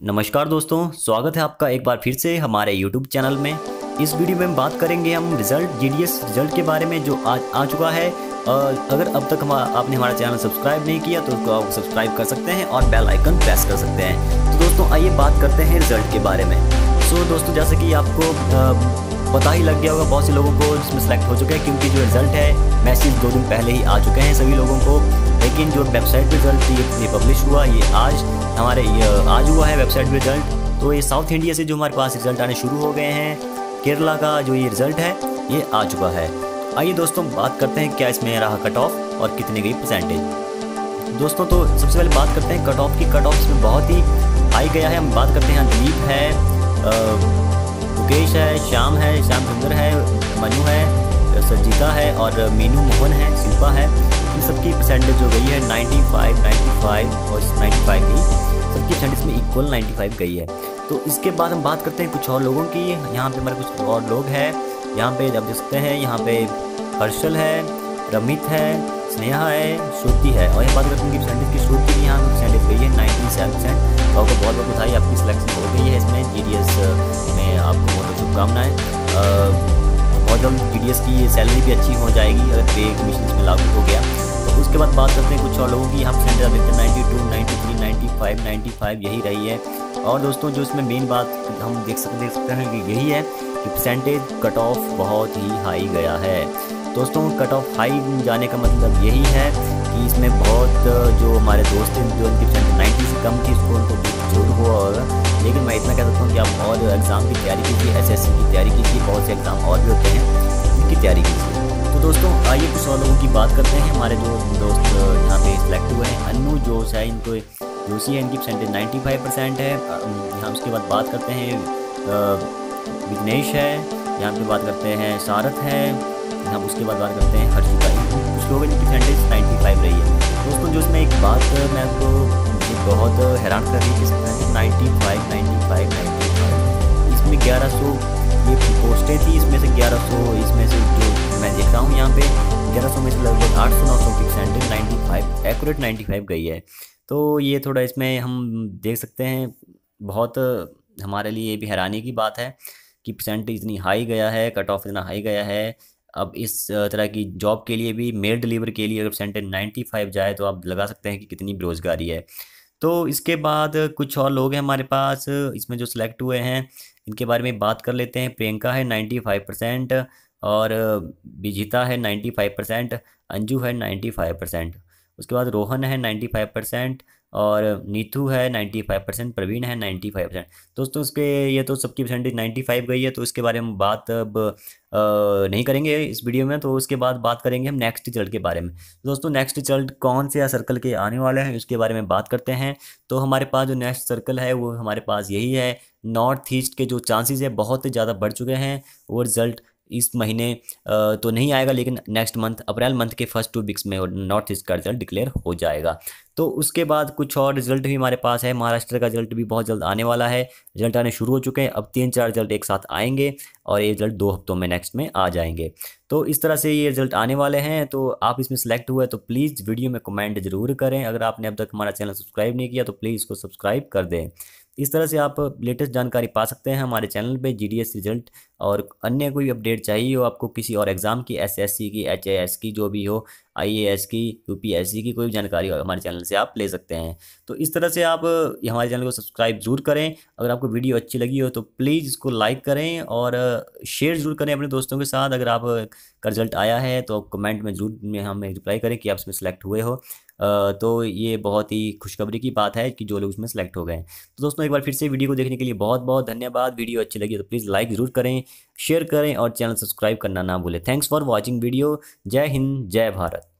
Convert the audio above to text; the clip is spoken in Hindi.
नमस्कार दोस्तों, स्वागत है आपका एक बार फिर से हमारे YouTube चैनल में। इस वीडियो में हम बात करेंगे रिजल्ट जीडीएस रिजल्ट के बारे में जो आज आ चुका है। अगर अब तक आपने हमारा चैनल सब्सक्राइब नहीं किया तो उसको आप सब्सक्राइब कर सकते हैं और बेल आइकन प्रेस कर सकते हैं। तो दोस्तों आइए बात करते हैं रिजल्ट के बारे में। दोस्तों जैसे कि आपको पता ही लग गया होगा, बहुत से लोगों को इसमें सेलेक्ट हो चुके हैं क्योंकि जो रिजल्ट है मैसेज 2 दिन पहले ही आ चुके हैं सभी लोगों को। लेकिन जो वेबसाइट रिजल्ट ये पब्लिश हुआ, ये आज हुआ है वेबसाइट रिजल्ट। तो ये साउथ इंडिया से जो हमारे पास रिजल्ट आने शुरू हो गए हैं, केरला का जो ये रिजल्ट है ये आ चुका है। आइए दोस्तों बात करते हैं क्या इसमें रहा कट ऑफ और कितने गई परसेंटेज। दोस्तों तो सबसे पहले बात करते हैं कट ऑफ की। कट ऑफ इसमें बहुत ही हाई गया है। हम बात करते हैं दिलीप है, मुकेश है, श्याम सुंदर है, मनु है, संजीता है और मीनू मोहन है, शिल्पा है। इन सबकी परसेंटेज जो गई है 95 और 95 गई। सबकी परसेंटेज में इक्वल 95 गई है। तो इसके बाद हम बात करते हैं कुछ और लोगों की। यहाँ पे हमारे कुछ और लोग हैं। यहाँ पे आप देख सकते हैं, यहाँ पे हर्षल है, रमित है, स्नेहा है, श्रुति है। और ये बात करते हैं कि परसेंटेज की श्रुति की यहाँ परसेंटेज गई है 97%। तो आपको बहुत बहुत बधाई, आपकी सिलेक्शन हो गई है इसमें जीडीएस में। आपको बहुत शुभकामनाएं। बहुत जल्द जीडीएस की ये सैलरी भी अच्छी हो जाएगी अगर पे कमीशन इसमें लागू हो गया। तो उसके बाद बात करते हैं कुछ और लोगों की। यहाँ परसेंटेज आप देखते हैं 92, 93, 95 यही रही है। और दोस्तों जो इसमें मेन बात हम देख सकते हैं कि यही है कि परसेंटेज कट ऑफ बहुत ही हाई गया है। दोस्तों कट ऑफ हाई जाने का मतलब यही है कि इसमें बहुत जो हमारे दोस्त हैं जो उनकी परसेंटेज 90 से कम थी, उसको उनको जरूर हुआ होगा। लेकिन मैं इतना कह सकता हूँ कि आप और एग्ज़ाम की तैयारी कीजिए, एसएससी की तैयारी कीजिए, बहुत से एग्ज़ाम और भी होते हैं उनकी तैयारी कीजिए। तो दोस्तों आइए कुछ और लोगों की बात करते हैं। हमारे जो दोस्त यहाँ पे सिलेक्ट हुए हैं, अन्नू जोश है, इनको जोशी है, इनकी परसेंटेज 95% है। यहाँ उसके बाद बात करते हैं विघ्नेश है, यहाँ पे बात करते हैं सारथ है, हम उसके बाद बात करते हैं हर्षिता। कुछ लोगों की परसेंटेज 95 रही है। दोस्तों जो इसमें एक बात मैं आपको बहुत हैरान कर रही है कि 95 इसमें 1100 ये पोस्टें थी, इसमें से 1100 इसमें से जो मैं देख रहा हूँ यहाँ पे 1100 में से लगभग 800-900 की परसेंटेज 95 एक्यूरेट 95 गई है। तो ये थोड़ा इसमें हम देख सकते हैं, बहुत हमारे लिए ये भी हैरानी की बात है कि परसेंटेज इतनी हाई गया है, कट ऑफ इतना हाई गया है। अब इस तरह की जॉब के लिए भी, मेल डिलीवर के लिए अगर परसेंटेज 95 जाए तो आप लगा सकते हैं कि कितनी बेरोज़गारी है। तो इसके बाद कुछ और लोग हैं हमारे पास इसमें जो सिलेक्ट हुए हैं, इनके बारे में बात कर लेते हैं। प्रियंका है 95% और विजिता है 95%, अंजू है 95%। उसके बाद रोहन है 95% और नीतू है 95%, प्रवीण है 95%। दोस्तों इसके ये तो सबकी परसेंटेज 95 गई है, तो इसके बारे में बात अब नहीं करेंगे इस वीडियो में। तो उसके बाद बात करेंगे हम नेक्स्ट रिजल्ट के बारे में। दोस्तों नेक्स्ट रिजल्ट कौन से सर्कल के आने वाले हैं उसके बारे में बात करते हैं। तो हमारे पास जो नेक्स्ट सर्कल है वो हमारे पास यही है। नॉर्थ ईस्ट के जो चांसेस है बहुत ज़्यादा बढ़ चुके हैं। वो रिज़ल्ट इस महीने तो नहीं आएगा, लेकिन नेक्स्ट मंथ अप्रैल मंथ के फर्स्ट 2 वीक्स में नॉर्थ ईस्ट का रिजल्ट डिक्लेयर हो जाएगा। तो उसके बाद कुछ और रिजल्ट भी हमारे पास है। महाराष्ट्र का रिजल्ट भी बहुत जल्द आने वाला है। रिजल्ट आने शुरू हो चुके हैं, अब 3-4 रिजल्ट एक साथ आएंगे और ये रिजल्ट 2 हफ्तों में नेक्स्ट में आ जाएंगे। तो इस तरह से ये रिजल्ट आने वाले हैं। तो आप इसमें सेलेक्ट हुए तो प्लीज़ वीडियो में कमेंट जरूर करें। अगर आपने अब तक हमारा चैनल सब्सक्राइब नहीं किया तो प्लीज़ इसको सब्सक्राइब कर दें। इस तरह से आप लेटेस्ट जानकारी पा सकते हैं हमारे चैनल पे। जीडीएस रिजल्ट और अन्य कोई अपडेट चाहिए हो आपको किसी और एग्ज़ाम की, एसएससी की, एचएएस की, जो भी हो, आईएएस की, यूपीएससी की कोई भी जानकारी हो हमारे चैनल से आप ले सकते हैं। तो इस तरह से आप हमारे चैनल को सब्सक्राइब जरूर करें। अगर आपको वीडियो अच्छी लगी हो तो प्लीज़ इसको लाइक करें और शेयर जरूर करें अपने दोस्तों के साथ। अगर आप का रिजल्ट आया है तो कमेंट में जरूर हमें रिप्लाई करें कि आप इसमें सेलेक्ट हुए हो। तो ये बहुत ही खुशखबरी की बात है कि जो लोग इसमें सेलेक्ट हो गए हैं। तो दोस्तों एक बार फिर से वीडियो को देखने के लिए बहुत बहुत धन्यवाद। वीडियो अच्छी लगी तो प्लीज़ लाइक ज़रूर करें, शेयर करें और चैनल सब्सक्राइब करना ना भूलें। Thanks for watching video. जय हिंद, जय भारत।